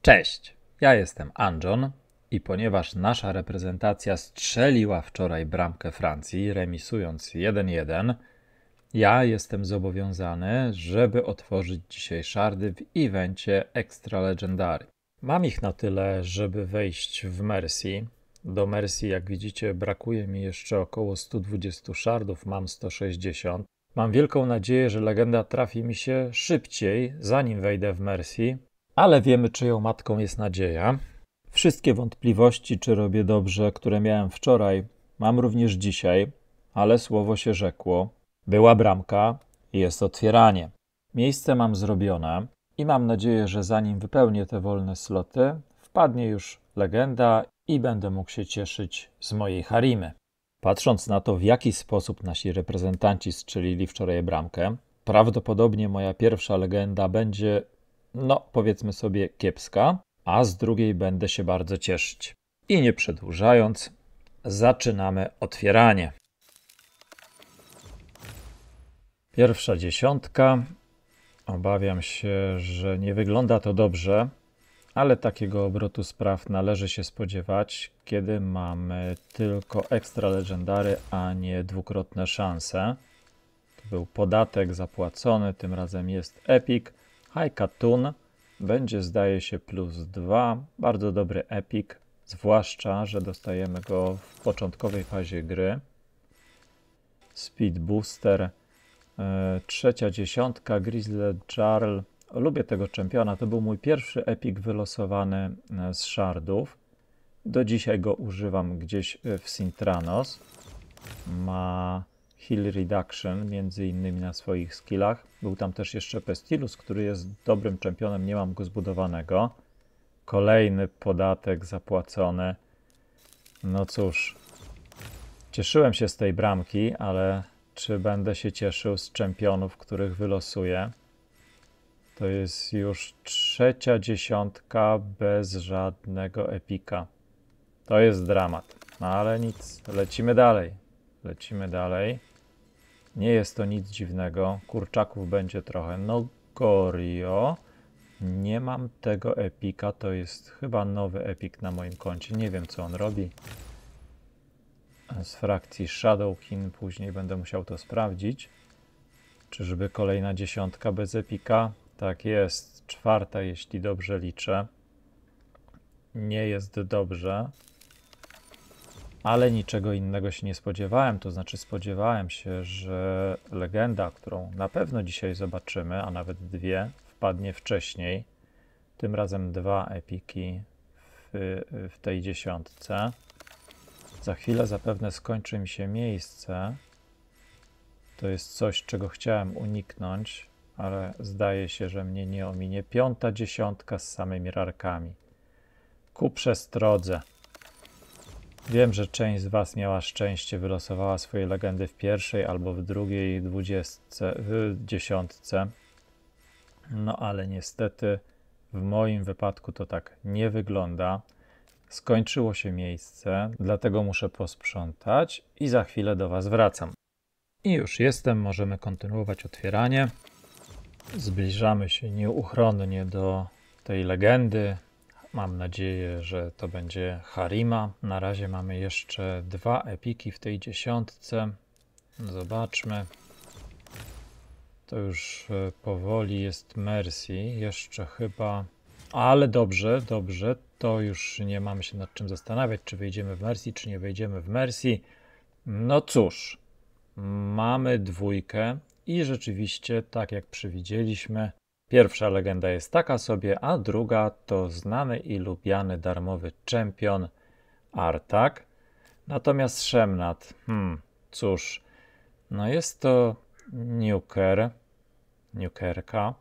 Cześć, ja jestem Anjon i ponieważ nasza reprezentacja strzeliła wczoraj bramkę Francji, remisując 1-1, ja jestem zobowiązany, żeby otworzyć dzisiaj szardy w evencie Extra Legendary. Mam ich na tyle, żeby wejść w Mercy. Do Mercy, jak widzicie, brakuje mi jeszcze około 120 szardów, mam 160. Mam wielką nadzieję, że legenda trafi mi się szybciej, zanim wejdę w Mercy, ale wiemy, czyją matką jest nadzieja. Wszystkie wątpliwości, czy robię dobrze, które miałem wczoraj, mam również dzisiaj, ale słowo się rzekło. Była bramka i jest otwieranie. Miejsce mam zrobione i mam nadzieję, że zanim wypełnię te wolne sloty, wpadnie już legenda i będę mógł się cieszyć z mojej harimy. Patrząc na to, w jaki sposób nasi reprezentanci strzelili wczoraj bramkę, prawdopodobnie moja pierwsza legenda będzie, powiedzmy sobie, kiepska, a z drugiej będę się bardzo cieszyć. I nie przedłużając, zaczynamy otwieranie. Pierwsza dziesiątka. Obawiam się, że nie wygląda to dobrze, ale takiego obrotu spraw należy się spodziewać, kiedy mamy tylko Extra Legendary, a nie dwukrotne szanse. To był podatek zapłacony, tym razem jest Epic. High Katun będzie, zdaje się, +2. Bardzo dobry Epic, zwłaszcza, że dostajemy go w początkowej fazie gry. Speed Booster. Trzecia dziesiątka, Grizzly Jarl. Lubię tego czempiona. To był mój pierwszy Epic wylosowany z shardów. Do dzisiaj go używam gdzieś w Sintranos. Ma heal reduction między innymi na swoich skillach. Był tam też jeszcze Pestilus, który jest dobrym czempionem. Nie mam go zbudowanego. Kolejny podatek zapłacony. No cóż, cieszyłem się z tej bramki, ale czy będę się cieszył z czempionów, których wylosuję? To jest już trzecia dziesiątka bez żadnego epika. To jest dramat. No ale nic, lecimy dalej. Lecimy dalej. Nie jest to nic dziwnego. Kurczaków będzie trochę. No Gorio. Nie mam tego epika. To jest chyba nowy epik na moim koncie. Nie wiem, co on robi. Z frakcji Shadowkin. Później będę musiał to sprawdzić. Czyżby kolejna dziesiątka bez epika? Tak jest. Czwarta, jeśli dobrze liczę. Nie jest dobrze. Ale niczego innego się nie spodziewałem. To znaczy spodziewałem się, że legenda, którą na pewno dzisiaj zobaczymy, a nawet dwie, wpadnie wcześniej. Tym razem 2 epiki w tej dziesiątce. Za chwilę zapewne skończy mi się miejsce. To jest coś, czego chciałem uniknąć, ale zdaje się, że mnie nie ominie. Piąta dziesiątka z samymi rarkami. Ku przestrodze. Wiem, że część z Was miała szczęście, wylosowała swoje legendy w pierwszej albo w drugiej dziesiątce. No ale niestety w moim wypadku to tak nie wygląda. Skończyło się miejsce, dlatego muszę posprzątać i za chwilę do Was wracam. I już jestem, możemy kontynuować otwieranie. Zbliżamy się nieuchronnie do tej legendy. Mam nadzieję, że to będzie Harima. Na razie mamy jeszcze 2 epiki w tej dziesiątce. Zobaczmy. To już powoli jest Mercy. Jeszcze chyba... Ale dobrze, dobrze. To już nie mamy się nad czym zastanawiać, czy wejdziemy w Mercy, czy nie wejdziemy w Mercy. No cóż, mamy dwójkę i rzeczywiście, tak jak przewidzieliśmy, pierwsza legenda jest taka sobie, a druga to znany i lubiany darmowy czempion Artak. Natomiast Szemnat, cóż, no jest to Nukerka.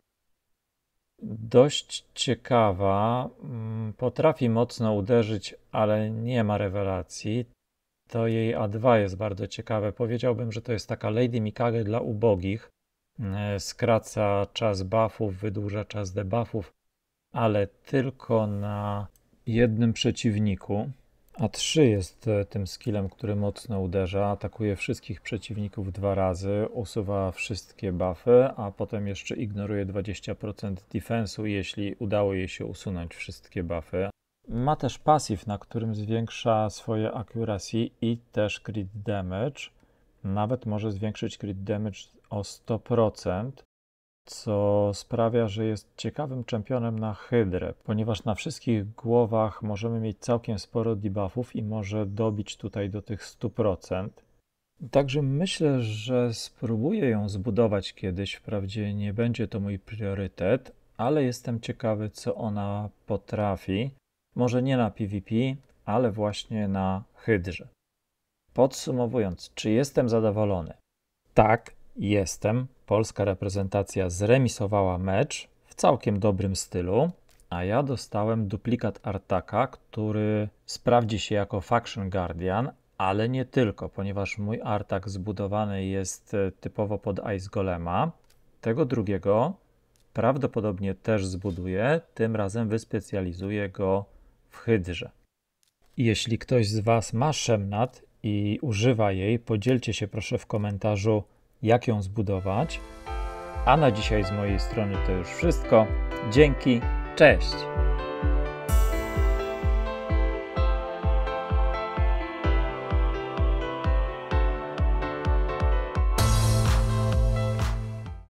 Dość ciekawa, potrafi mocno uderzyć, ale nie ma rewelacji. To jej A2 jest bardzo ciekawe. Powiedziałbym, że to jest taka Lady Mikage dla ubogich. Skraca czas buffów, wydłuża czas debuffów, ale tylko na jednym przeciwniku. A3 jest tym skillem, który mocno uderza, atakuje wszystkich przeciwników 2 razy, usuwa wszystkie buffy, a potem jeszcze ignoruje 20% defensu, jeśli udało jej się usunąć wszystkie buffy. Ma też passive, na którym zwiększa swoje accuracy i też crit damage. Nawet może zwiększyć crit damage o 100%, co sprawia, że jest ciekawym czempionem na Hydrę, ponieważ na wszystkich głowach możemy mieć całkiem sporo debuffów i może dobić tutaj do tych 100%. Także myślę, że spróbuję ją zbudować kiedyś. Wprawdzie nie będzie to mój priorytet, ale jestem ciekawy, co ona potrafi. Może nie na PvP, ale właśnie na Hydrze. Podsumowując, czy jestem zadowolony? Tak, jestem. Polska reprezentacja zremisowała mecz w całkiem dobrym stylu, a ja dostałem duplikat Artaka, który sprawdzi się jako Faction Guardian, ale nie tylko, ponieważ mój Artak zbudowany jest typowo pod Ice Golema. Tego drugiego prawdopodobnie też zbuduję, tym razem wyspecjalizuję go w Hydrze. Jeśli ktoś z Was ma Shemnat i używa jej, podzielcie się proszę w komentarzu, jak ją zbudować. A na dzisiaj z mojej strony to już wszystko. Dzięki, cześć!